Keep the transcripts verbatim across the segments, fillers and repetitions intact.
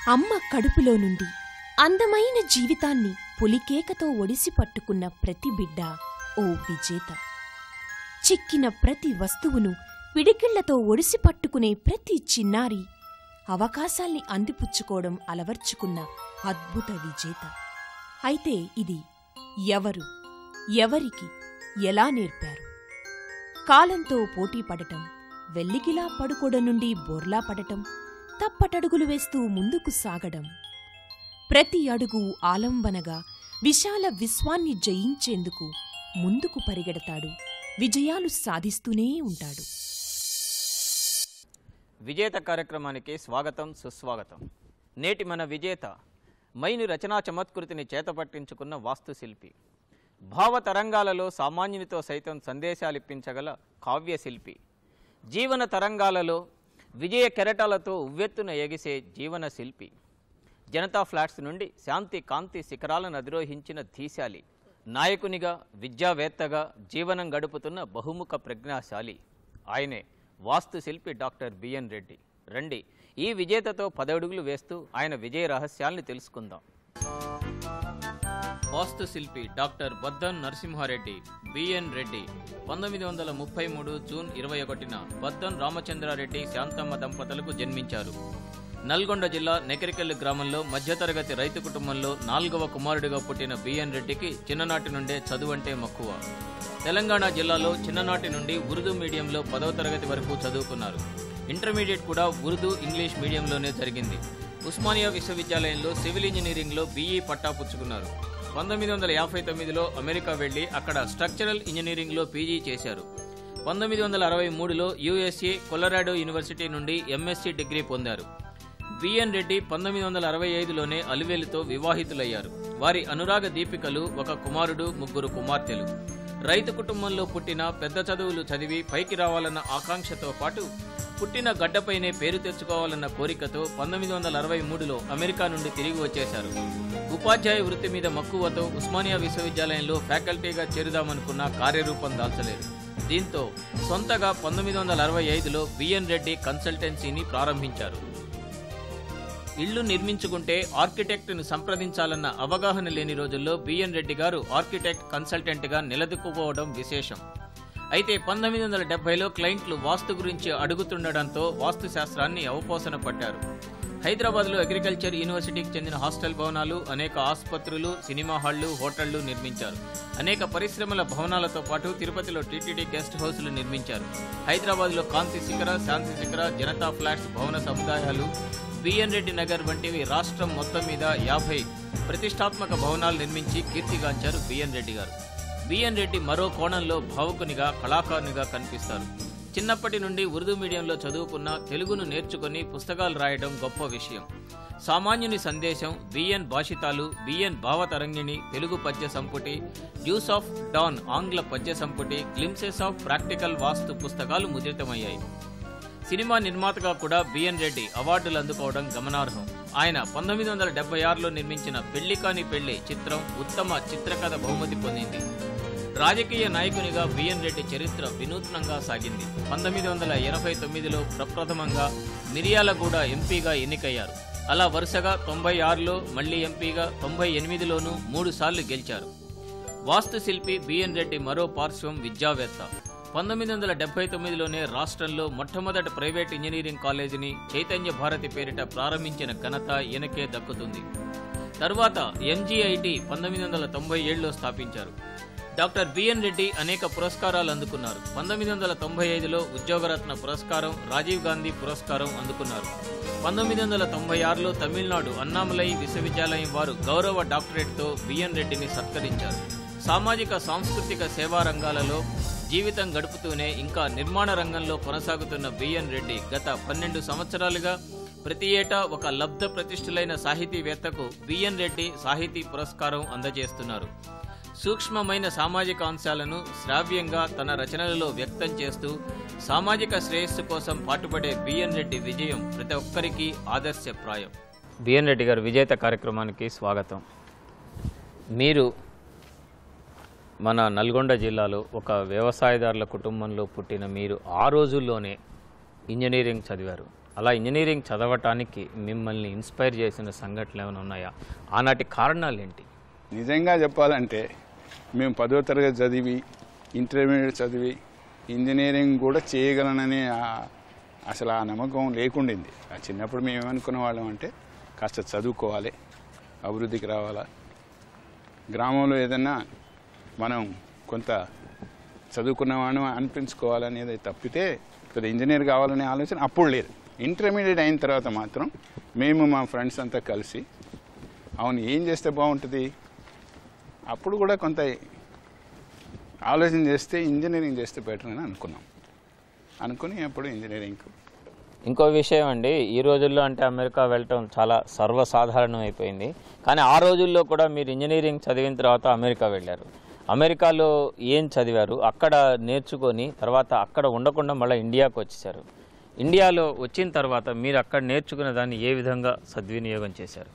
అమ్మ కడుపులో నుండి అందమైన జీవితాన్ని పులికేకతో ఒడిసి పట్టుకున్న ప్రతి బిడ్డ ఓ విజేత. చిక్కిన ప్రతి వస్తువును పిడికిళ్లతో ఒడిసి పట్టుకునే ప్రతి చిన్నారి అవకాశాల్ని అందిపుచ్చుకోవడం అలవర్చుకున్న అద్భుత విజేత. అయితే ఇది ఎవరు, ఎవరికి, ఎలా నేర్పారు? కాలంతో పోటీ పడటం, వెల్లికిలా పడుకోవడం నుండి బోర్లా పడటం, తప్పటడుగులు వేస్తూ ముందుకు సాగడం, ప్రతి అడుగు ఆలంబనగా విశాల విశ్వాన్ని జయించేందుకు ముందుకు పరిగెడతాడు, విజయాలు సాధిస్తూనే ఉంటాడు. విజేత కార్యక్రమానికి స్వాగతం, సుస్వాగతం. నేటి మన విజేత మైను రచనా చమత్కృతిని చేతపట్టించుకున్న వాస్తుశిల్పి, భావతరంగాలలో సామాన్యునితో సైతం సందేశాలిప్పించగల కావ్యశిల్పి, జీవన తరంగాలలో విజయ కెరటాలతో ఉవ్వెత్తున ఎగిసే జీవన శిల్పి, జనతా ఫ్లాట్స్ నుండి శాంతి కాంతి శిఖరాలను అధిరోహించిన ధీశాలి, నాయకునిగా విద్యావేత్తగా జీవనం గడుపుతున్న బహుముఖ ప్రజ్ఞాశాలి. ఆయనే వాస్తుశిల్పి డాక్టర్ బిఎన్ రెడ్డి. రండి, ఈ విజేతతో పదడుగులు వేస్తూ ఆయన విజయ రహస్యాల్ని తెలుసుకుందాం. వాస్తుశిల్పి డాక్టర్ బద్దన్ నరసింహారెడ్డి బిఎన్ రెడ్డి పంతొమ్మిది వందల ముప్పై మూడు జూన్ ఇరవై ఒకటిన బద్దన్ రామచంద్రారెడ్డి శాంతమ్మ దంపతులకు జన్మించారు. నల్గొండ జిల్లా నెకరికెల్లి గ్రామంలో మధ్యతరగతి రైతు కుటుంబంలో నాలుగవ కుమారుడిగా పుట్టిన బిఎన్ రెడ్డికి చిన్ననాటి నుండే చదువంటే మక్కువ. తెలంగాణ జిల్లాలో చిన్ననాటి నుండి ఉర్దూ మీడియంలో పదవ తరగతి వరకు చదువుకున్నారు. ఇంటర్మీడియట్ కూడా ఉర్దూ ఇంగ్లీష్ మీడియంలోనే జరిగింది. ఉస్మానియా విశ్వవిద్యాలయంలో సివిల్ ఇంజనీరింగ్లో బీఈ పట్టా పుచ్చుకున్నారు. పంతొమ్మిది వందల యాభై తొమ్మిదిలో అమెరికా వెళ్లి అక్కడ స్ట్రక్చరల్ ఇంజనీరింగ్లో పీజీ చేశారు. పంతొమ్మిది వందల అరవై మూడులో యూఎస్ఏ కొలరాడో యూనివర్సిటీ నుండి ఎంఎస్సీ డిగ్రీ పొందారు. బిఎన్ రెడ్డి పంతొమ్మిది వందల అరవై ఐదులోనే అలివేలుతో వివాహితులయ్యారు. వారి అనురాగ దీపికలు ఒక కుమారుడు, ముగ్గురు కుమార్తెలు. రైతు కుటుంబంలో పుట్టిన పెద్ద చదువులు చదివి పైకి రావాలన్న ఆకాంక్షతో పాటు పుట్టిన గడ్డపైనే పేరు తెచ్చుకోవాలన్న కోరికతో పంతొమ్మిది వందల అరవై మూడులో అమెరికా నుండి తిరిగి వచ్చేశారు. ఉపాధ్యాయ వృత్తి మీద మక్కువతో ఉస్మానియా విశ్వవిద్యాలయంలో ఫ్యాకల్టీగా చేరుదామనుకున్న కార్యరూపం దాల్చలేదు. దీంతో సొంతగా పంతొమ్మిది వందల అరవై ఐదులో బిఎన్ రెడ్డి కన్సల్టెన్సీని ప్రారంభించారు. ఇళ్లు నిర్మించుకుంటే ఆర్కిటెక్ట్ను సంప్రదించాలన్న అవగాహన లేని రోజుల్లో బిఎన్ రెడ్డి గారు ఆర్కిటెక్ట్ కన్సల్టెంట్గా నిలదొక్కుకోవడం విశేషం. అయితే పంతొమ్మిది వందల డెబ్బైలో క్లయింట్లు వాస్తు గురించి అడుగుతుండడంతో వాస్తు శాస్త్రాన్ని అవపోసన పట్టారు. హైదరాబాద్లో అగ్రికల్చర్ యూనివర్సిటీకి చెందిన హాస్టల్ భవనాలు, అనేక ఆసుపత్రులు, సినిమా హాళ్లు, హోటళ్లు నిర్మించారు. అనేక పరిశ్రమల భవనాలతో పాటు తిరుపతిలో టీటీడీ గెస్ట్ హౌస్లు నిర్మించారు. హైదరాబాద్లో కాంతి శిఖర, శాంతి శిఖర, జనతా ఫ్లాట్స్ భవన సముదాయాలు, బిఎన్ రెడ్డి నగర్ వంటివి రాష్ట్రం మొత్తం మీద యాభై ప్రతిష్టాత్మక భవనాలు నిర్మించి కీర్తిగాంచారు బిఎన్ రెడ్డి గారు. బిఎన్ రెడ్డి మరో కోణంలో భావుకునిగా, కళాకారునిగా కనిపిస్తారు. చిన్నప్పటి నుండి ఉర్దూ మీడియంలో చదువుకున్న తెలుగును నేర్చుకుని పుస్తకాలు రాయడం గొప్ప విషయం. సామాన్యుని సందేశం, బిఎన్ భాషితాలు, బిఎన్ భావతరంగిణి తెలుగు పద్య సంపుటి, డ్యూస్ ఆఫ్ డాన్ ఆంగ్ల పద్య సంపుటి, గ్లింప్సెస్ ఆఫ్ ప్రాక్టికల్ వాస్తు పుస్తకాలు ముద్రితమయ్యాయి. సినిమా నిర్మాతగా కూడా బిఎన్ రెడ్డి అవార్డులు అందుకోవడం గమనార్హం. ఆయన పంతొమ్మిది వందల డెబ్బై ఆరులో నిర్మించిన పెళ్లి కాని పెళ్లి చిత్రం ఉత్తమ చిత్రకథ బహుమతి పొందింది. రాజకీయ నాయకునిగా బిఎన్ రెడ్డి చరిత్ర వినూత్నంగా సాగింది. పంతొమ్మిది వందల ఎనభై తొమ్మిదిలో ప్రప్రథమంగా మిర్యాలగూడ ఎంపీగా ఎన్నికయ్యారు. అలా వరుసగా తొంభై ఆరులో మళ్లీ ఎంపీగా, తొంభై ఎనిమిదిలోనూ మూడు సార్లు గెలిచారు. వాస్తుశిల్పి బిఎన్ రెడ్డి మరో పార్శ్వం విద్యావేత్త. పంతొమ్మిది వందల డెబ్బై తొమ్మిదిలోనే రాష్ట్రంలో మొట్టమొదటి ప్రైవేట్ ఇంజనీరింగ్ కాలేజీని చైతన్య భారతి పేరిట ప్రారంభించిన ఘనత ఈయనకే దక్కుతుంది. తరువాత ఎంజీఐటి పంతొమ్మిది వందల తొంభై ఏడులో స్థాపించారు. డాక్టర్ బిఎన్ రెడ్డి అనేక పురస్కారాలు అందుకున్నారు. పంతొమ్మిది వందల తొంభై ఐదులో ఉద్యోగరత్న పురస్కారం, రాజీవ్ గాంధీ పురస్కారం అందుకున్నారు. పంతొమ్మిది వందల తొంభై ఆరులో తమిళనాడు అన్నామలై విశ్వవిద్యాలయం వారు గౌరవ డాక్టరేట్తో బిఎన్ రెడ్డిని సత్కరించారు. సామాజిక సాంస్కృతిక సేవా రంగాలలో జీవితం గడుపుతూనే ఇంకా నిర్మాణ రంగంలో కొనసాగుతున్న బిఎన్ రెడ్డి గత పన్నెండు సంవత్సరాలుగా ప్రతి ఏటా ఒక లబ్ధ ప్రతిష్ఠులైన సాహితీవేత్తకు బిఎన్ రెడ్డి సాహితీ పురస్కారం అందజేస్తున్నారు. సూక్ష్మమైన సామాజిక అంశాలను శ్రావ్యంగా తన రచనలలో వ్యక్తం చేస్తూ సామాజిక శ్రేయస్సు కోసం పాటుపడే బిఎన్ రెడ్డి విజయం ప్రతి ఒక్కరికి ఆదర్శప్రాయం. బిఎన్ రెడ్డి గారు విజేత కార్యక్రమానికి స్వాగతం. మీరు మన నల్గొండ జిల్లాలో ఒక వ్యవసాయదారుల కుటుంబంలో పుట్టిన మీరు ఆ రోజుల్లోనే ఇంజనీరింగ్ చదివారు. అలా ఇంజనీరింగ్ చదవటానికి మిమ్మల్ని ఇన్స్పైర్ చేసిన సంఘటనలు ఏమైనా ఉన్నాయా? ఆనాటి కారణాలు ఏంటి? నిజంగా చెప్పాలంటే మేము పదో తరగతి చదివి ఇంటర్మీడియట్ చదివి ఇంజనీరింగ్ కూడా చేయగలనని అసలు ఆ నమ్మకం లేకుండింది. ఆ చిన్నప్పుడు మేము ఏమనుకునే వాళ్ళం అంటే కాస్త చదువుకోవాలి, అభివృద్ధికి రావాలా, గ్రామంలో ఏదన్నా మనం కొంత చదువుకున్నవాడు అనిపించుకోవాలనేది తప్పితే పెద్ద ఇంజనీర్ కావాలనే ఆలోచన అప్పుడు లేదు. ఇంటర్మీడియట్ అయిన తర్వాత మాత్రం మేము మా ఫ్రెండ్స్ అంతా కలిసి అవును ఏం చేస్తే బాగుంటుంది, అప్పుడు కూడా కొంత ఆలోచన చేస్తే ఇంజనీరింగ్ చేస్తే బెటర్ అని అనుకున్నాం. అనుకుని అప్పుడు ఇంజనీరింగ్. ఇంకో విషయం అండి, ఈ రోజుల్లో అంటే అమెరికా వెళ్ళటం చాలా సర్వసాధారణం అయిపోయింది. కానీ ఆ రోజుల్లో కూడా మీరు ఇంజనీరింగ్ చదివిన తర్వాత అమెరికా వెళ్ళారు. అమెరికాలో ఏం చదివారు, అక్కడ నేర్చుకొని తర్వాత అక్కడ ఉండకుండా మళ్ళీ ఇండియాకు వచ్చేసారు. ఇండియాలో వచ్చిన తర్వాత మీరు అక్కడ నేర్చుకున్న దాన్ని ఏ విధంగా సద్వినియోగం చేశారు?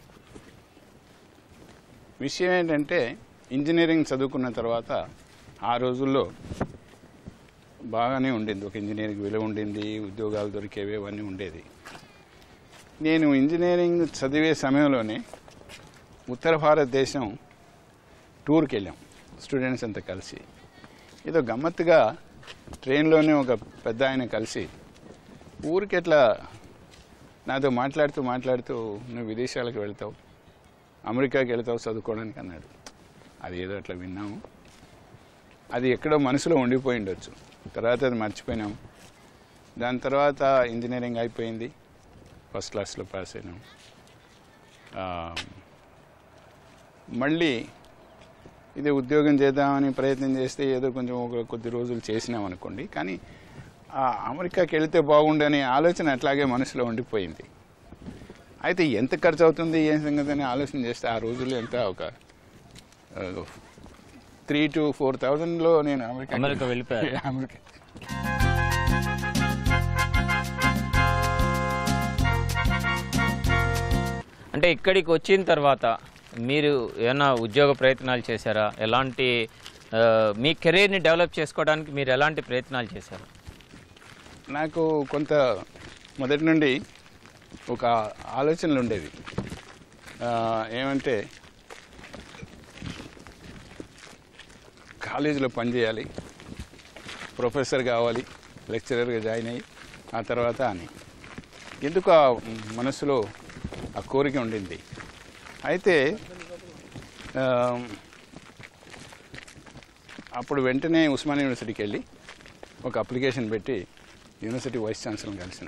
విషయం ఏంటంటే ఇంజనీరింగ్ చదువుకున్న తర్వాత ఆ రోజుల్లో బాగానే ఉండింది, ఒక ఇంజనీరింగ్ విలువ ఉండింది, ఉద్యోగాలు దొరికేవి అవన్నీ ఉండేది. నేను ఇంజనీరింగ్ చదివే సమయంలోనే ఉత్తర భారతదేశం టూర్కి వెళ్ళాం స్టూడెంట్స్ అంతా కలిసి. ఏదో గమ్మత్తుగా ట్రైన్లోనే ఒక పెద్ద ఆయన కలిసి ఊరికి ఎట్లా నాతో మాట్లాడుతూ మాట్లాడుతూ నువ్వు విదేశాలకు వెళ్తావు, అమెరికాకి వెళ్తావు చదువుకోవడానికి అన్నాడు. అది ఏదో అట్లా విన్నాము, అది ఎక్కడో మనసులో ఉండిపోయి ఉండొచ్చు. తర్వాత అది మర్చిపోయినాము. దాని తర్వాత ఇంజనీరింగ్ అయిపోయింది, ఫస్ట్ క్లాస్లో పాస్ అయినాం. మళ్ళీ ఇది ఉద్యోగం చేద్దామని ప్రయత్నం చేస్తే ఏదో కొంచెం ఒక కొద్ది రోజులు చేసినాం అనుకోండి, కానీ అమెరికాకి వెళితే బాగుండనే ఆలోచన అట్లాగే మనసులో ఉండిపోయింది. అయితే ఎంత ఖర్చు అవుతుంది ఏం సంగతి అని ఆలోచన చేస్తే ఆ రోజుల్లో ఎంత ఒక త్రీ టు ఫోర్ థౌజండ్లో నేను అమెరికా అమెరికా వెళ్ళిపోయాను. అమెరికా అంటే ఇక్కడికి వచ్చిన తర్వాత మీరు ఏమైనా ఉద్యోగ ప్రయత్నాలు చేశారా? ఎలాంటి మీ కెరీర్ని డెవలప్ చేసుకోవడానికి మీరు ఎలాంటి ప్రయత్నాలు చేశారు? నాకు కొంత మొదటి నుండి ఒక ఆలోచనలు ఉండేవి. ఏమంటే కాలేజీలో పనిచేయాలి, ప్రొఫెసర్ కావాలి, లెక్చరర్గా జాయిన్ అయ్యి ఆ తర్వాత అని ఎందుకు ఆ మనసులో ఆ కోరిక ఉండింది. అయితే అప్పుడు వెంటనే ఉస్మానియా యూనివర్సిటీకి వెళ్ళి ఒక అప్లికేషన్ పెట్టి యూనివర్సిటీ వైస్ ఛాన్సలర్ని కలిసిన.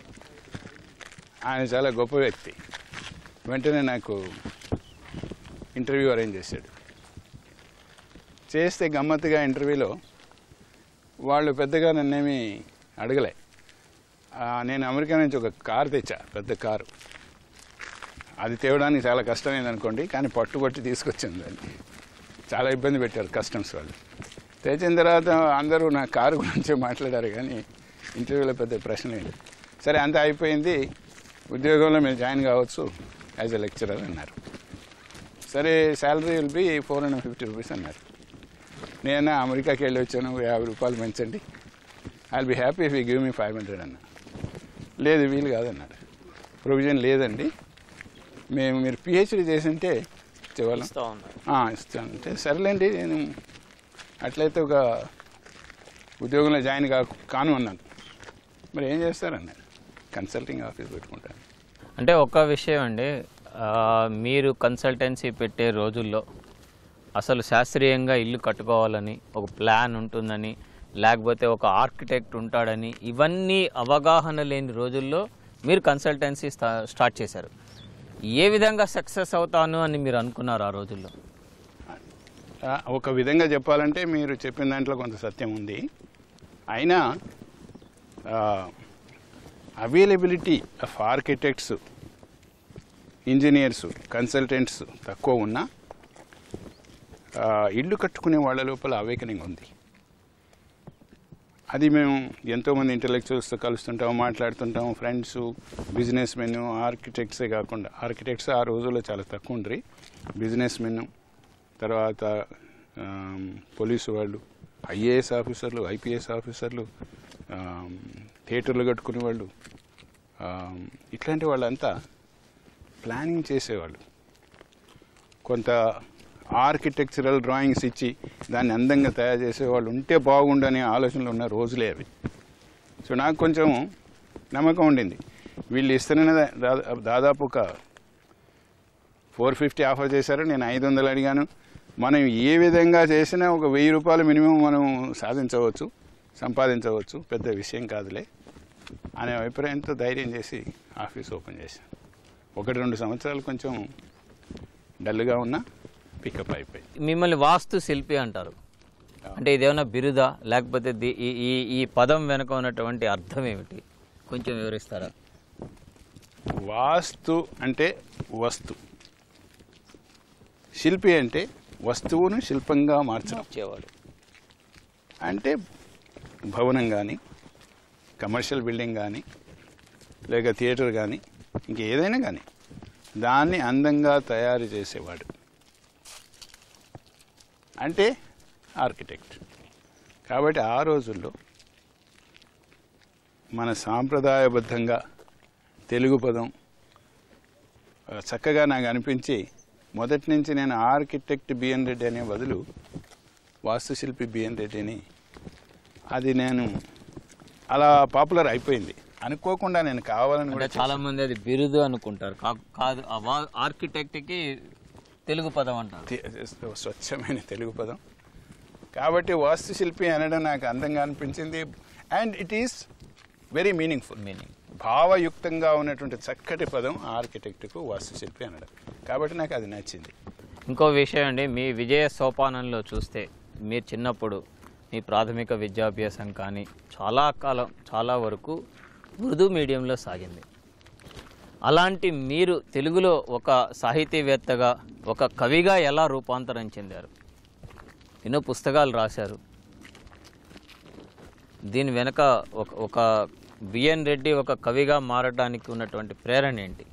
ఆయన చాలా గొప్ప వ్యక్తి. వెంటనే నాకు ఇంటర్వ్యూ అరేంజ్ చేశాడు. చేస్తే గమ్మత్తుగా ఇంటర్వ్యూలో వాళ్ళు పెద్దగా నన్నేమి అడగలే. నేను అమెరికా నుంచి ఒక కారు తెచ్చా, పెద్ద కారు. అది తేవడానికి చాలా కష్టమైంది అనుకోండి, కానీ పట్టుబట్టి తీసుకొచ్చాను దాన్ని. చాలా ఇబ్బంది పెట్టారు కస్టమ్స్ వాళ్ళు. తెచ్చిన తర్వాత అందరూ నా కారు గురించి మాట్లాడారు, కానీ ఇంటర్వ్యూలో పెద్ద ప్రశ్న లేదు. సరే అంతా అయిపోయింది, ఉద్యోగంలో మీరు జాయిన్ కావచ్చు యాజ్ ఎ లెక్చరర్ అన్నారు. సరే salary will be four hundred fifty rupees అన్నారు. నేను అమెరికాకి వెళ్ళి వచ్చాను, యాభై రూపాయలు పెంచండి, I will be happy if you give me five hundred అన్నా. లేదు వీలు కాదన్నారు, ప్రొవిజన్ లేదండి, మేము మీరు పిహెచ్డీ చేసింటే ఇచ్చేవాళ్ళం ఇస్తానంటే సరేలేండి నేను అట్లయితే ఒక ఉద్యోగంలో జాయిన్ కా కాను అన్నాను. మరి ఏం చేస్తారన్నారు, కన్సల్టింగ్ ఆఫీస్ పెట్టుకుంటాను. అంటే ఒక్క విషయం అండి, మీరు కన్సల్టెన్సీ పెట్టే రోజుల్లో అసలు శాస్త్రీయంగా ఇల్లు కట్టుకోవాలని ఒక ప్లాన్ ఉంటుందని, లేకపోతే ఒక ఆర్కిటెక్ట్ ఉంటాడని, ఇవన్నీ అవగాహన లేని రోజుల్లో మీరు కన్సల్టెన్సీ స్టార్ట్ చేశారు. ఏ విధంగా సక్సెస్ అవుతాను అని మీరు అనుకున్నారు ఆ రోజుల్లో? ఒక విధంగా చెప్పాలంటే మీరు చెప్పిన దాంట్లో కొంత సత్యం ఉంది. అయినా availability of architects, engineers, consultants తక్కువ ఉన్నా ఇల్లు కట్టుకునే వాళ్ళ లోపల అవేకనింగ్ ఉంది. అది మేము ఎంతోమంది ఇంటలెక్చువల్స్తో కలుస్తుంటాము, మాట్లాడుతుంటాము. ఫ్రెండ్స్, బిజినెస్ మెన్, ఆర్కిటెక్ట్సే కాకుండా, ఆర్కిటెక్ట్స్ ఆ రోజుల్లో చాలా తక్కువ ఉండ్రి, బిజినెస్ మెన్, తర్వాత పోలీసు వాళ్ళు, ఐఏఎస్ ఆఫీసర్లు, ఐపీఎస్ ఆఫీసర్లు, థియేటర్లు కట్టుకునే వాళ్ళు, ఇట్లాంటి వాళ్ళంతా ప్లానింగ్ చేసేవాళ్ళు. కొంత ఆర్కిటెక్చరల్ డ్రాయింగ్స్ ఇచ్చి దాన్ని అందంగా తయారు చేసేవాళ్ళు ఉంటే బాగుండనే ఆలోచనలు ఉన్న రోజులే అవి. సో నాకు కొంచెం నమ్మకం ఉండింది, వీళ్ళు ఇస్తున్న దాదాపు ఒక ఫోర్ ఫిఫ్టీ ఆఫర్ చేశారు, నేను ఐదు వందలు అడిగాను. మనం ఏ విధంగా చేసినా ఒక వెయ్యి రూపాయలు మినిమం మనం సాధించవచ్చు, సంపాదించవచ్చు, పెద్ద విషయం కాదులే అనే అభిప్రాయంతో ధైర్యం చేసి ఆఫీస్ ఓపెన్ చేశాను. ఒకటి రెండు సంవత్సరాలు కొంచెం డల్గా ఉన్నా పికప్ అయిపోయి. మిమ్మల్ని వాస్తు శిల్పి అంటారు అంటే ఇదేమన్నా బిరుదా, లేకపోతే ఈ ఈ పదం వెనుక ఉన్నటువంటి అర్థం ఏమిటి కొంచెం వివరిస్తారా? వాస్తు అంటే వస్తు, శిల్పి అంటే వస్తువును శిల్పంగా మార్చేవాడు. అంటే భవనం కానీ, కమర్షియల్ బిల్డింగ్ కానీ, లేక థియేటర్ కానీ, ఇంకేదైనా కానీ దాన్ని అందంగా తయారు చేసేవాడు అంటే ఆర్కిటెక్ట్. కాబట్టి ఆ రోజుల్లో మన సాంప్రదాయబద్ధంగా తెలుగు పదం చక్కగా నాకు అనిపించి మొదటి నుంచి నేను ఆర్కిటెక్ట్ బిఎన్ రెడ్డి అనే బదులు వాస్తుశిల్పి బిఎన్ రెడ్డి అని అది నేను అలా పాపులర్ అయిపోయింది. అనుకోకుండా నేను కావాలని కూడా చాలా మంది అది బిరుదు అనుకుంటారు, కాదు ఆర్కిటెక్ట్కి తెలుగు పదం అంటారు, స్వచ్ఛమైన తెలుగు పదం. కాబట్టి వాస్తుశిల్పి అనడం నాకు అందంగా అనిపించింది. And it is very meaningful, meaning భావయుక్తంగా ఉన్నటువంటి చక్కటి పదం ఆర్కిటెక్ట్కు వాస్తుశిల్పి అనడం. కాబట్టి నాకు అది నచ్చింది. ఇంకో విషయం అండి, మీ విజయ సోపానంలో చూస్తే మీరు చిన్నప్పుడు మీ ప్రాథమిక విద్యాభ్యాసం కానీ చాలా కాలం చాలా వరకు ఉర్దూ మీడియంలో సాగింది. అలాంటి మీరు తెలుగులో ఒక సాహితీవేత్తగా, ఒక కవిగా ఎలా రూపాంతరం చెందారు? ఎన్నో పుస్తకాలు రాశారు. దీని వెనక ఒక ఒక బిఎన్ రెడ్డి ఒక కవిగా మారడానికి ఉన్నటువంటి ప్రేరణ ఏంటి?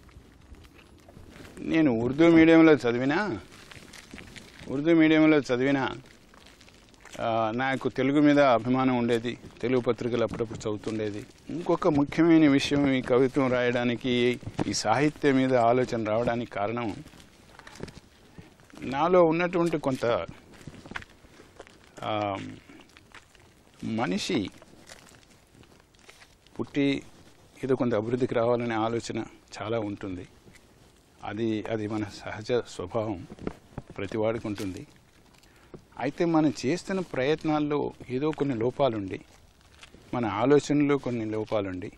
నేను ఉర్దూ మీడియంలో చదివినా ఉర్దూ మీడియంలో చదివినా నాకు తెలుగు మీద అభిమానం ఉండేది. తెలుగు పత్రికలు అప్పుడప్పుడు చదువుతుండేది. ఇంకొక ముఖ్యమైన విషయం, ఈ కవిత్వం రాయడానికి, ఈ సాహిత్యం మీద ఆలోచన రావడానికి కారణం నాలో ఉన్నటువంటి కొంత మనిషి పుట్టి ఏదో కొంత అభివృద్ధికి రావాలనే ఆలోచన చాలా ఉంటుంది. అది అది మన సహజ స్వభావం, ప్రతివాడికి ఉంటుంది. అయితే మనం చేస్తున్న ప్రయత్నాల్లో ఏదో కొన్ని లోపాలుండి, మన ఆలోచనలో కొన్ని లోపాలుండి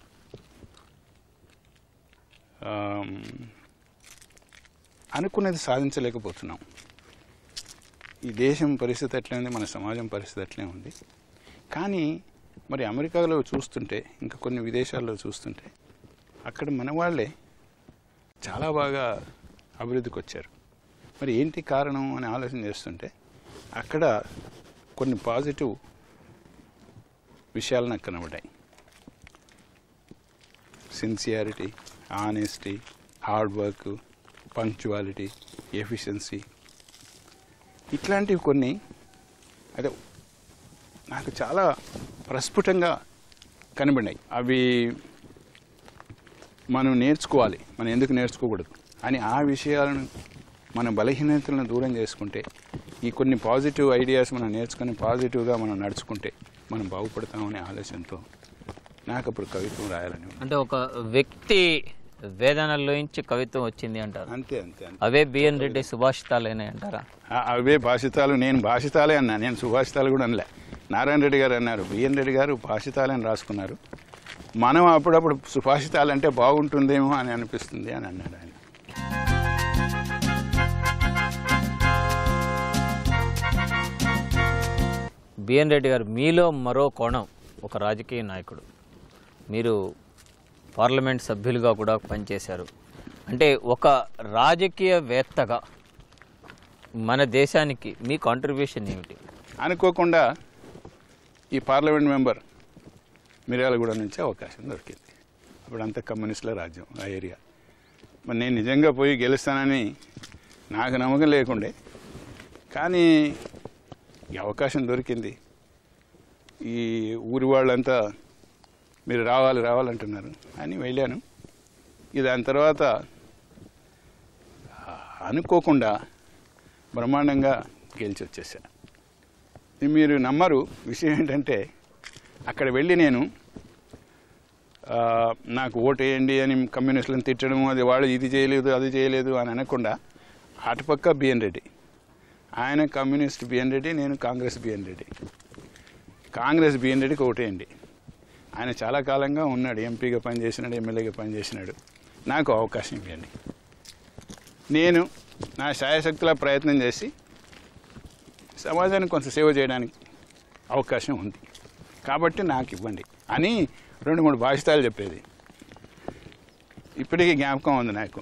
అనుకున్నది సాధించలేకపోతున్నాం. ఈ దేశం పరిస్థితి అట్లే ఉంది, మన సమాజం పరిస్థితి అట్లే ఉంది. కానీ మరి అమెరికాలో చూస్తుంటే, ఇంకా కొన్ని విదేశాల్లో చూస్తుంటే, అక్కడ మన వాళ్ళే చాలా బాగా అభివృద్ధికి వచ్చారు. మరి ఏంటి కారణం అని ఆలోచన చేస్తుంటే అక్కడ కొన్ని పాజిటివ్ విషయాలు నాకు కనబడ్డాయి. Sincerity, honesty, hard work, punctuality, efficiency, ఇట్లాంటివి కొన్ని అదే నాకు చాలా ప్రస్ఫుటంగా కనబడినాయి. అవి మనం నేర్చుకోవాలి, మనం ఎందుకు నేర్చుకోకూడదు అని ఆ విషయాలను, మన బలహీనతలను దూరం చేసుకుంటే, ఈ కొన్ని పాజిటివ్ ఐడియాస్ మనం నేర్చుకుని పాజిటివ్గా మనం నడుచుకుంటే మనం బాగుపడతామనే ఆలోచనతో నాకు అప్పుడు కవిత్వం రాయాలని. అంటే ఒక వ్యక్తి వేదనలోంచి కవిత్వం వచ్చింది అంటారు. అంతే అంతే అవే బిఎన్ రెడ్డి సుభాషితాలేనే అంటారా? అవే భాషితాలు. నేను భాషితాలే అన్నా, నేను సుభాషితాలు కూడా అనలే. నారాయణ రెడ్డి గారు అన్నారు, బిఎన్ రెడ్డి గారు భాషితాలని రాసుకున్నారు, మనం అప్పుడప్పుడు సుభాషితాలు అంటే బాగుంటుందేమో అని అనిపిస్తుంది అని అన్నాడు ఆయన. బిఎన్ రెడ్డి గారు, మీలో మరో కోణం, ఒక రాజకీయ నాయకుడు, మీరు పార్లమెంట్ సభ్యులుగా కూడా పనిచేశారు. అంటే ఒక రాజకీయవేత్తగా మన దేశానికి మీ కాంట్రిబ్యూషన్ ఏమిటి? అనుకోకుండా ఈ పార్లమెంట్ మెంబర్ మిర్యాలగూడ నుంచి అవకాశం దొరికింది. అప్పుడు అంతా కమ్యూనిస్టుల రాజ్యం ఆ ఏరియా. మరి నేను నిజంగా పోయి గెలుస్తానని నాకు నమ్మకం లేకుండే, కానీ ఈ అవకాశం దొరికింది. ఈ ఊరి వాళ్ళంతా మీరు రావాలి రావాలంటున్నారు అని వెళ్ళాను. ఇది దాని తర్వాత అనుకోకుండా బ్రహ్మాండంగా గెలిచి వచ్చేసా. మీరు నమ్మరు, విషయం ఏంటంటే అక్కడ వెళ్ళి నేను నాకు ఓటు వేయండి అని కమ్యూనిస్టులను తిట్టడం, అది వాడు ఇది చేయలేదు అది చేయలేదు అని అనకుండా అటుపక్క బిఎన్ రెడ్డి, ఆయన కమ్యూనిస్ట్ బిఎన్ రెడ్డి, నేను కాంగ్రెస్ బిఎన్ రెడ్డి. కాంగ్రెస్ బిఎన్ రెడ్డికి ఓటేయండి, ఆయన చాలా కాలంగా ఉన్నాడు, ఎంపీగా పనిచేసినాడు, ఎమ్మెల్యేగా పనిచేసినాడు, నాకు అవకాశం ఇవ్వండి. నేను నా శాయశక్తుల ప్రయత్నం చేసి సమాజానికి కొంత సేవ చేయడానికి అవకాశం ఉంది కాబట్టి నాకు ఇవ్వండి అని రెండు మూడు భాషితాలు చెప్పేది ఇప్పటికీ జ్ఞాపకం ఉంది నాకు.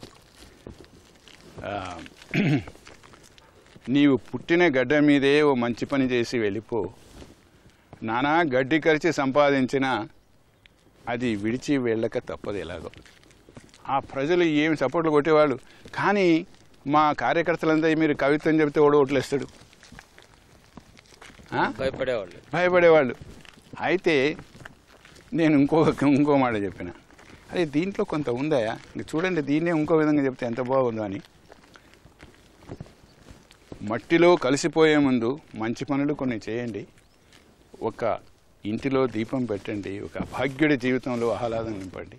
నీవు పుట్టిన గడ్డ మీదే ఓ మంచి పని చేసి వెళ్ళిపో, నానా గడ్డి ఖర్చి సంపాదించినా అది విడిచి వెళ్ళక తప్పదు ఎలాగో. ఆ ప్రజలు ఏమి సపోర్ట్లు కొట్టేవాళ్ళు, కానీ మా కార్యకర్తలంతా మీరు కవిత్వం చెబితే ఓడి ఓట్లేస్తాడు, భయపడేవాళ్ళు భయపడేవాళ్ళు అయితే నేను ఇంకొక ఇంకో మాట చెప్పిన, అదే దీంట్లో కొంత ఉందా, ఇంక చూడండి దీన్నే ఇంకో విధంగా చెప్తే ఎంత బాగుందో అని. మట్టిలో కలిసిపోయే ముందు మంచి పనులు కొన్ని చేయండి, ఒక ఇంటిలో దీపం పెట్టండి, ఒక అభాగ్యుడి జీవితంలో ఆహ్లాదం నింపండి.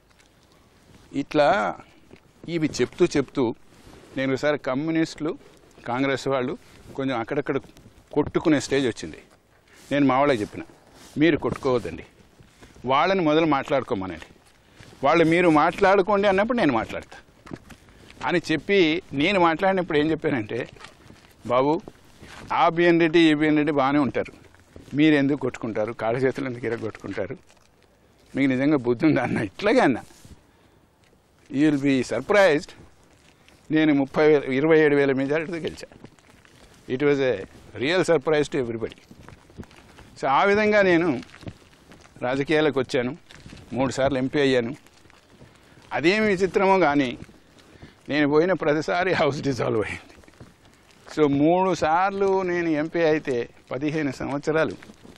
ఇట్లా ఇవి చెప్తూ చెప్తూ నేను ఒకసారి కమ్యూనిస్టులు కాంగ్రెస్ వాళ్ళు కొంచెం అక్కడక్కడ కొట్టుకునే స్టేజ్ వచ్చింది. నేను మా వాళ్ళకి చెప్పిన, మీరు కొట్టుకోవద్దండి, వాళ్ళని మొదలు మాట్లాడుకోమనండి, వాళ్ళు మీరు మాట్లాడుకోండి అన్నప్పుడు నేను మాట్లాడతా అని చెప్పి నేను మాట్లాడినప్పుడు ఏం చెప్పానంటే, బాబు ఆ బిఎన్ రెడ్డి ఈ బిఎన్ రెడ్డి బాగానే ఉంటారు, మీరు ఎందుకు కొట్టుకుంటారు, కాళ్ళ చేతులు ఎందుకు ఇరగ కొట్టుకుంటారు, మీకు నిజంగా బుద్ధి ఉందా అన్న. ఇట్లాగే అన్న, యూ విల్ బీ సర్ప్రైజ్డ్, నేను ముప్పై వేల ఇరవై ఏడు వేల మెజారిటీతో గెలిచాను. It was a real surprise to everybody. So ఆ విధంగా నేను రాజకీయాలకు వచ్చాను, మూడు సార్లు ఎంపీ అయ్యాను. అదేమి విచిత్రమో కానీ నేను పోయిన ప్రతిసారి హౌస్ డిజాల్వ్ అయింది. సో మూడు సార్లు నేను ఎంపీ అయితే పదిహేను సంవత్సరాలు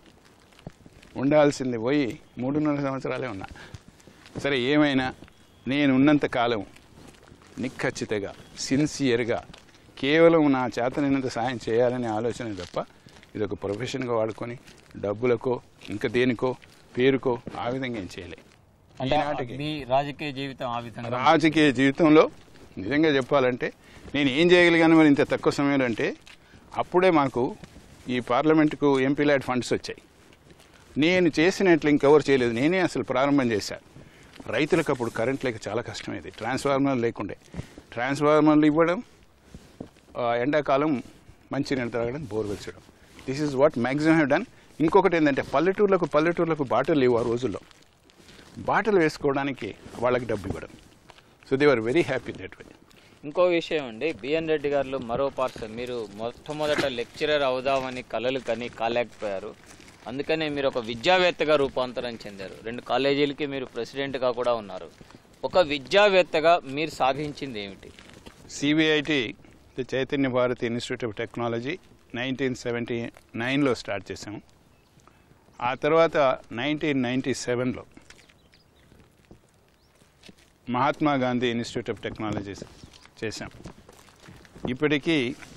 ఉండాల్సింది పోయి మూడున్నర సంవత్సరాలే ఉన్నా. సరే ఏమైనా నేను ఉన్నంత కాలం నిఖచ్చితగా సిన్సియర్గా కేవలం నా చేతనైనంత సాయం చేయాలనే ఆలోచన తప్ప ఇది ఒక ప్రొఫెషన్గా వాడుకొని డబ్బులకో ఇంకా దేనికో పేరుకో ఆ విధంగా ఏం చేయలే. మీ రాజకీయ జీవితం ఆ విధంగా రాజకీయ జీవితంలో నిజంగా చెప్పాలంటే నేను ఏం చేయగలిగాను మరి ఇంత తక్కువ సమయంలో అంటే, అప్పుడే మాకు ఈ పార్లమెంటుకు ఎంపీ ల్యాడ్ ఫండ్స్ వచ్చాయి. నేను చేసినట్లు ఇంకెవరు చేయలేదు, నేనే అసలు ప్రారంభం చేశాను. రైతులకు అప్పుడు కరెంట్ లేక చాలా కష్టమైంది, ట్రాన్స్ఫార్మర్లు లేకుండే. ట్రాన్స్ఫార్మర్లు ఇవ్వడం, ఎండాకాలం మంచినీళ్ళు తాగడం, బోర్ వెచ్చడం, this is what maximum have done. ఇంకొకటి ఏంటంటే పల్లెటూర్లకు పల్లెటూర్లకు బాటలు లేవు ఆ రోజుల్లో, బాటలు వేసుకోవడానికి వాళ్ళకి డబ్బు ఇవ్వడం. So they are very happy that way. ఇంకో విషయం అండి, బిఎన్ రెడ్డి గారు మరో పర్సన్, మీరు మొట్టమొదట లెక్చరర్ అవుదామని కలలు కని కాలేకపోయారు, అందుకనే మీరు ఒక విద్యావేత్తగా రూపాంతరం చెందారు. రెండు కాలేజీలకి మీరు ప్రెసిడెంట్గా కూడా ఉన్నారు. ఒక విద్యావేత్తగా మీరు సాధించింది ఏమిటి? CBIT the Chaitanya Bharathi institute of technology nineteen seventy నైన్లో స్టార్ట్ చేసాము. ఆ తర్వాత నైన్టీన్ నైంటీ సెవెన్లో Mahatma Gandhi institute of technology చేశాం. ఇప్పటికీ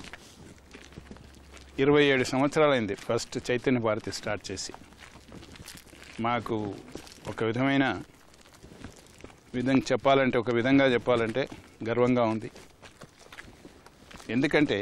ఇరవై ఏడు సంవత్సరాలైంది ఫస్ట్ చైతన్య భారతి స్టార్ట్ చేసి. మాకు ఒక విధమైన విధంగా చెప్పాలంటే ఒక విధంగా చెప్పాలంటే గర్వంగా ఉంది. ఎందుకంటే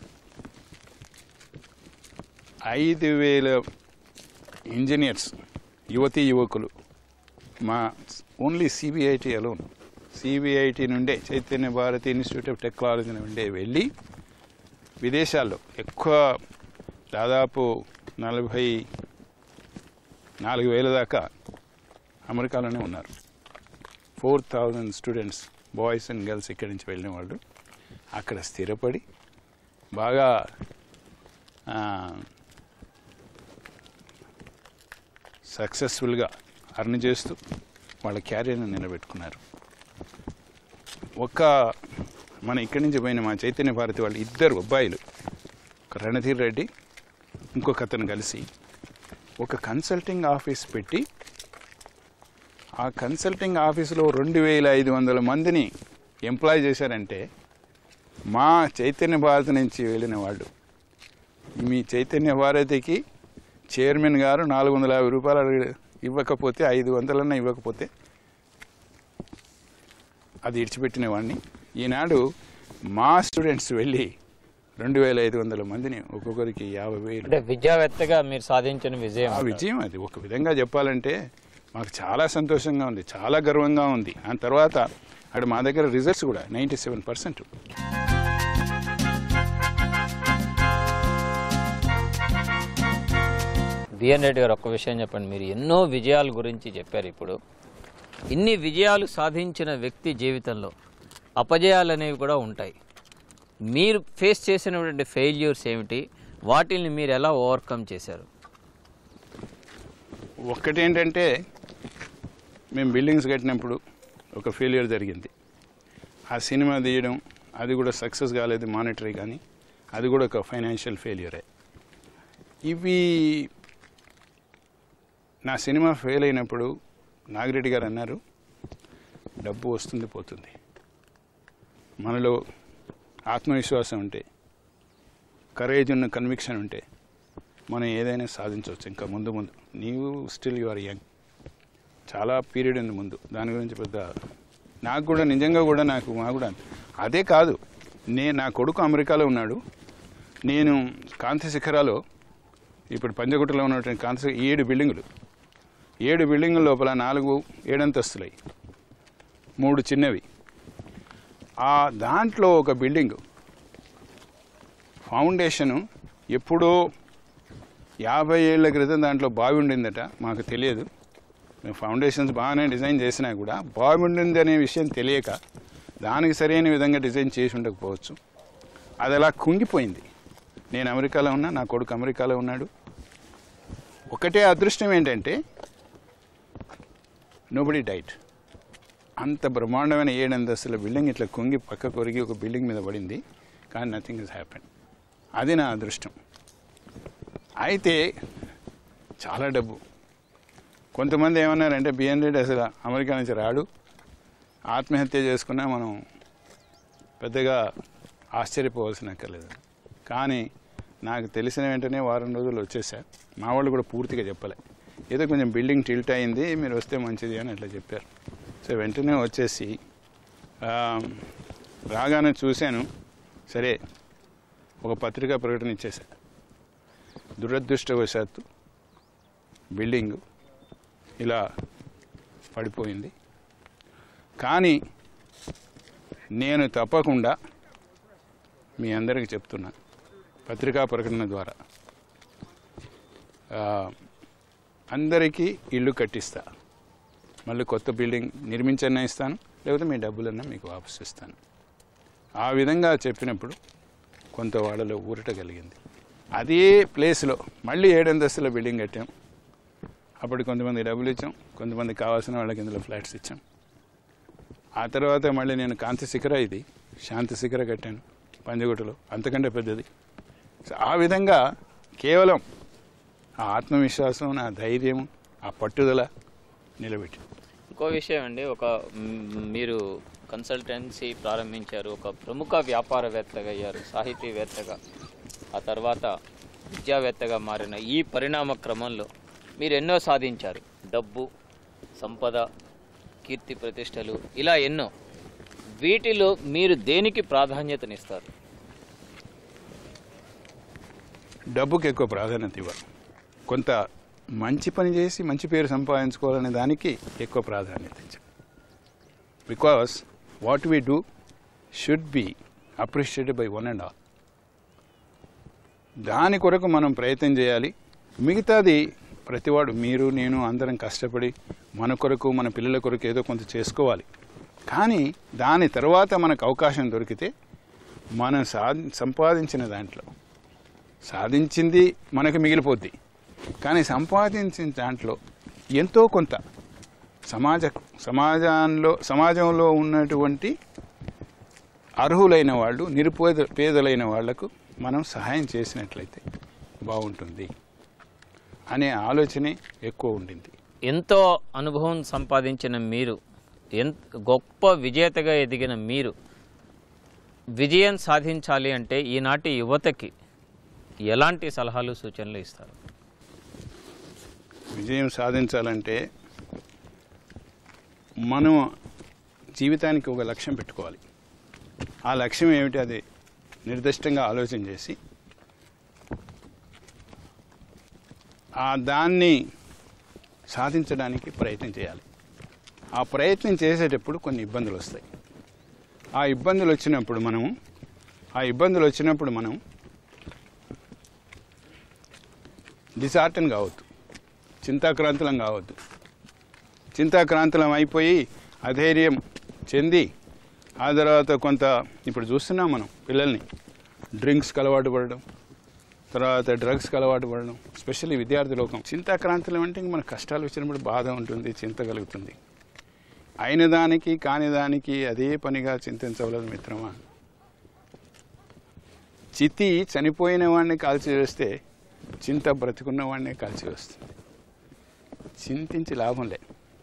ఐదు వేల ఇంజనీర్స్ యువతీ యువకులు మా ఓన్లీ సిబిఐటి అలోన్, సిబిఐటి నుండే Chaitanya Bharathi institute of technology నుండే వెళ్ళి విదేశాల్లో ఎక్కువ దాదాపు నలభై నాలుగు వేల దాకా అమెరికాలోనే ఉన్నారు. Four thousand students boys and girls ఇక్కడి నుంచి వెళ్ళిన వాళ్ళు అక్కడ స్థిరపడి బాగా సక్సెస్ఫుల్గా అర్న్ చేస్తూ వాళ్ళ క్యారియర్ని నిలబెట్టుకున్నారు. ఒక మన ఇక్కడి నుంచి పోయిన మా చైతన్య భారతి వాళ్ళు ఇద్దరు అబ్బాయిలు, ఒక రణధీర్ రెడ్డి ఇంకొక అతను కలిసి ఒక కన్సల్టింగ్ ఆఫీస్ పెట్టి ఆ కన్సల్టింగ్ ఆఫీసులో రెండు వేల ఐదు వందల మందిని ఎంప్లాయ్ చేశారంటే మా చైతన్య భారతి నుంచి వెళ్ళిన వాళ్ళు మీ చైతన్య భారతికి చైర్మన్ గారు నాలుగు వందల యాభై రూపాయలు ఇవ్వకపోతే ఐదు వందలన్నా ఇవ్వకపోతే అది ఇడిచిపెట్టిన వాడిని. ఈనాడు మా స్టూడెంట్స్ వెళ్ళి రెండు వేల ఐదు వందల మందిని ఒక్కొక్కరికి యాభై వేలు అంటే విద్యావేత్తగా మీరు సాధించిన విజయం. ఆ విజయం అది ఒక విధంగా చెప్పాలంటే మాకు చాలా సంతోషంగా ఉంది, చాలా గర్వంగా ఉంది. ఆ తర్వాత అక్కడ మా దగ్గర రిజల్ట్స్ కూడా ninety seven percent. BN Reddy garu ఒక్క విషయం చెప్పండి. మీరు ఎన్నో విజయాల గురించి చెప్పారు. ఇప్పుడు ఇన్ని విజయాలు సాధించిన వ్యక్తి జీవితంలో అపజయాలు అనేవి కూడా ఉంటాయి. మీరు ఫేస్ చేసినటువంటి ఫెయిల్యూర్స్ ఏమిటి, వాటిని మీరు ఎలా ఓవర్కమ్ చేశారు? ఒక్కటేంటంటే మేము బిల్డింగ్స్ కట్టినప్పుడు ఒక ఫెయిల్యూర్ జరిగింది. ఆ సినిమా తీయడం అది కూడా సక్సెస్ కాలేదు మానిటరీ, కానీ అది కూడా ఒక ఫైనాన్షియల్ ఫెయిల్యూరే. ఇవి నా సినిమా ఫెయిల్ అయినప్పుడు నాగిరెడ్డి గారు అన్నారు, డబ్బు వస్తుంది పోతుంది, మనలో ఆత్మవిశ్వాసం ఉంటే, కరేజ్ ఉన్న కన్విక్షన్ ఉంటే మనం ఏదైనా సాధించవచ్చు. ఇంకా ముందు ముందు నీవు స్టిల్ యు ఆర్ యంగ్, చాలా పీరియడ్ ఉంది ముందు. దాని గురించి పెద్ద నాకు కూడా నిజంగా కూడా నాకు మా కూడా అదే కాదు. నేను నా కొడుకు అమెరికాలో ఉన్నాడు, నేను కాంతి శిఖరాలో ఇప్పుడు పంజగుట్టలో ఉన్నటువంటి కాంతి ఏడు బిల్డింగులు ఏడు బిల్డింగుల లోపల నాలుగు ఏడంతస్తులై మూడు చిన్నవి. ఆ దాంట్లో ఒక బిల్డింగు ఫౌండేషను ఎప్పుడో యాభై ఏళ్ల క్రితం దాంట్లో బావి ఉండిందట, మాకు తెలియదు. మేము ఫౌండేషన్స్ బాగానే డిజైన్ చేసినా కూడా బావి ఉండింది అనే విషయం తెలియక దానికి సరైన విధంగా డిజైన్ చేసి ఉండకపోవచ్చు. అది అలా కుంగిపోయింది. నేను అమెరికాలో ఉన్నా, నా కొడుకు అమెరికాలో ఉన్నాడు. ఒకటే అదృష్టం ఏంటంటే నోబడీ డైట్. అంత బ్రహ్మాండమైన ఏడంతస్తుల బిల్డింగ్ ఇట్లా కుంగి పక్క కొరిగి ఒక బిల్డింగ్ మీద పడింది, కానీ నథింగ్ ఇస్ హ్యాపెన్. అది నా అదృష్టం. అయితే చాలా డబ్బు. కొంతమంది ఏమన్నారంటే బిఎన్ రెడ్డి అసలు అమెరికా నుంచి రాడు, ఆత్మహత్య చేసుకున్నా మనం పెద్దగా ఆశ్చర్యపోవాల్సిన అక్కర్లేదు. కానీ నాకు తెలిసిన వెంటనే వారం రోజులు వచ్చేసా. మా వాళ్ళు కూడా పూర్తిగా చెప్పలే, ఏదో కొంచెం బిల్డింగ్ టిల్ట్ అయింది, మీరు వస్తే మంచిది అని అట్లా చెప్పారు. సో వెంటనే వచ్చేసి రాగానే చూశాను, సరే ఒక పత్రికా ప్రకటన ఇచ్చేసా. దురదృష్టవశాత్తు బిల్డింగు ఇలా పడిపోయింది, కానీ నేను తప్పకుండా మీ అందరికీ చెప్తున్నా పత్రికా ప్రకటన ద్వారా, అందరికీ ఇల్లు కట్టిస్తా, మళ్ళీ కొత్త బిల్డింగ్ నిర్మించన్నా ఇస్తాను, లేకపోతే మీ డబ్బులన్నా మీకు వాపసు ఇస్తాను. ఆ విధంగా చెప్పినప్పుడు కొంత వాళ్ళలో ఊరట కలిగింది. అదే ప్లేస్లో మళ్ళీ ఏడంతస్తుల బిల్డింగ్ కట్టాం. అప్పుడు కొంతమంది డబ్బులు ఇచ్చాం, కొంతమంది కావాల్సిన వాళ్ళకి ఇందులో ఫ్లాట్స్ ఇచ్చాం. ఆ తర్వాత మళ్ళీ నేను కాంతి శిఖర, ఇది శాంతి శిఖర కట్టాను పంజగుట్టలో, అంతకంటే పెద్దది. సో ఆ విధంగా కేవలం ఆ ఆత్మవిశ్వాసం, నా ధైర్యం, ఆ పట్టుదల నిలబెట్టి. ఇంకో విషయం అండి, ఒక మీరు కన్సల్టెన్సీ ప్రారంభించారు, ఒక ప్రముఖ వ్యాపారవేత్తగా అయ్యారు, సాహితీవేత్తగా, ఆ తర్వాత విద్యావేత్తగా మారిన ఈ పరిణామ క్రమంలో మీరు ఎన్నో సాధించారు. డబ్బు, సంపద, కీర్తి ప్రతిష్టలు, ఇలా ఎన్నో. వీటిలో మీరు దేనికి ప్రాధాన్యతనిస్తారు? డబ్బుకి ఎక్కువ ప్రాధాన్యత ఇవ్వాలి. కొంత మంచి పని చేసి మంచి పేరు సంపాదించుకోవాలనే దానికి ఎక్కువ ప్రాధాన్యత ఇచ్చాం. Because what we do should be appreciated by one and all. దాని కొరకు మనం ప్రయత్నం చేయాలి. మిగతాది ప్రతివాడు, మీరు నేను అందరం కష్టపడి మన కొరకు మన పిల్లల కొరకు ఏదో కొంత చేసుకోవాలి. కానీ దాని తర్వాత మనకు అవకాశం దొరికితే మనం సాధి సంపాదించిన దాంట్లో సాధించింది మనకు మిగిలిపోద్ది, కానీ సంపాదించిన దాంట్లో ఎంతో కొంత సమాజ సమాజంలో సమాజంలో ఉన్నటువంటి అర్హులైన వాళ్ళు, నిరుపేద పేదలైన వాళ్లకు మనం సహాయం చేసినట్లయితే బాగుంటుంది అనే ఆలోచనే ఎక్కువ ఉండింది. ఎంతో అనుభవం సంపాదించిన మీరు, ఎంత గొప్ప విజేతగా ఎదిగిన మీరు విజయం సాధించాలి అంటే ఈనాటి యువతకి ఎలాంటి సలహాలు సూచనలు ఇస్తారు? విజయం సాధించాలంటే మనం జీవితానికి ఒక లక్ష్యం పెట్టుకోవాలి. ఆ లక్ష్యం ఏమిటి, అది నిర్దిష్టంగా ఆలోచన చేసి ఆ దాన్ని సాధించడానికి ప్రయత్నం చేయాలి. ఆ ప్రయత్నం చేసేటప్పుడు కొన్ని ఇబ్బందులు వస్తాయి. ఆ ఇబ్బందులు వచ్చినప్పుడు మనం ఆ ఇబ్బందులు వచ్చినప్పుడు మనం డిసార్టన్ కావద్దు, చింతాక్రాంతులం కావద్దు. చింతాక్రాంతులం అయిపోయి అధైర్యం చెంది ఆ తర్వాత కొంత ఇప్పుడు చూస్తున్నాం మనం పిల్లల్ని డ్రింక్స్కి అలవాటు పడడం, తర్వాత డ్రగ్స్కి అలవాటు పడడం, స్పెషల్లీ విద్యార్థి లోకం. చింతాక్రాంతులం అంటే ఇంక మన కష్టాలు వచ్చినప్పుడు బాధ ఉంటుంది, చింత కలుగుతుంది. అయిన దానికి కాని దానికి అదే పనిగా చింతించవలదు మిత్రమా. చితి చనిపోయిన వాడిని కాల్చివేస్తే చింత బ్రతికున్న వాడినే కాల్చివేస్తుంది. చింతించి లాభంలే.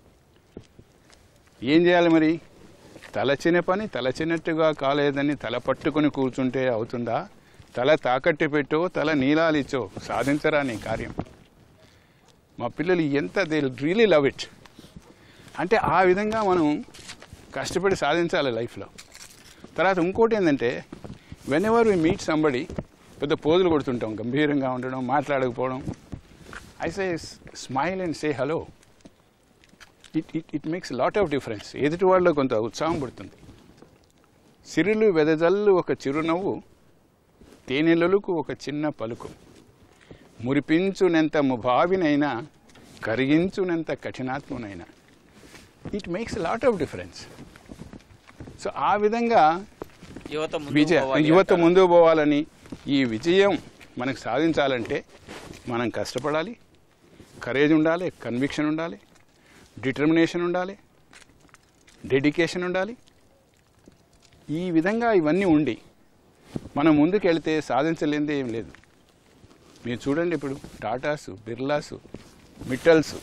ఏం చేయాలి మరి? తలచిన పని తలచినట్టుగా కాలేదని తల పట్టుకుని కూర్చుంటే అవుతుందా? తల తాకట్టు పెట్టో తల నీలాలిచ్చో సాధించరా నీ కార్యం. మా పిల్లలు ఎంత దే రియలీ లవ్ ఇట్. అంటే ఆ విధంగా మనం కష్టపడి సాధించాలి లైఫ్లో. తర్వాత ఇంకోటి ఏంటంటే, whenever we meet somebody పెద్ద పోజులు కొడుతుంటాం, గంభీరంగా ఉండడం, మాట్లాడకపోవడం. I say smile and say hello. It it it makes lot of difference. ఎదుటి వాళ్ళలో కొంత ఉత్సాహం పడుతుంది. సిరులు వెదజల్లు ఒక చిరునవ్వు, తేనెలలకు ఒక చిన్న పలుకు, మురిపించునెంత ముభావినైనా కరిగించునెంత కఠినాత్మునైనా. It makes lot of difference. So ఆ విధంగా యువత విజయ యువత ముందుకు పోవాలని, ఈ విజయం మనకు సాధించాలంటే మనం కష్టపడాలి, కరేజ్ ఉండాలి, కన్విక్షన్ ఉండాలి, డిటర్మినేషన్ ఉండాలి, డెడికేషన్ ఉండాలి. ఈ విధంగా ఇవన్నీ ఉండి మనం ముందుకు వెళితే సాధించలేనిదే ఏం లేదు. మీరు చూడండి, ఇప్పుడు టాటాసు, బిర్లాసు, మిట్టల్సు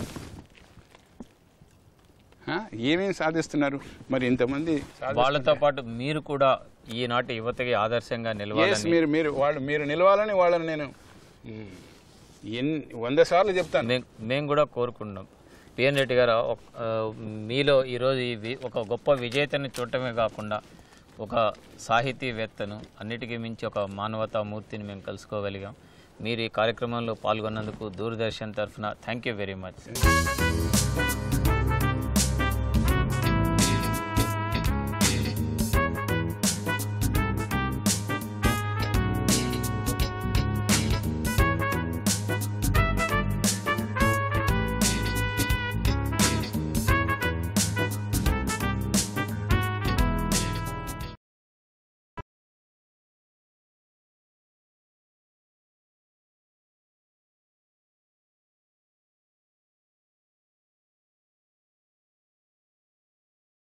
ఏమేమి సాధిస్తున్నారు. మరి ఇంతమంది వాళ్ళతో పాటు మీరు కూడా ఈనాటి యువతకి ఆదర్శంగా నిలవాలి. మీరు మీరు వాళ్ళు మీరు నిలవాలని వాళ్ళని నేను ఎన్ని వంద సార్లు చెప్తాను. మేము కూడా కోరుకుంటున్నాం. పిఎన్ రెడ్డి గారు, మీలో ఈరోజు ఈ ఒక గొప్ప విజేతని చూడటమే కాకుండా ఒక సాహితీవేత్తను, అన్నిటికీ మించి ఒక మానవతామూర్తిని మేము కలుసుకోగలిగాం. మీరు ఈ కార్యక్రమంలో పాల్గొన్నందుకు దూరదర్శన్ తరఫున థ్యాంక్ యూ వెరీ మచ్.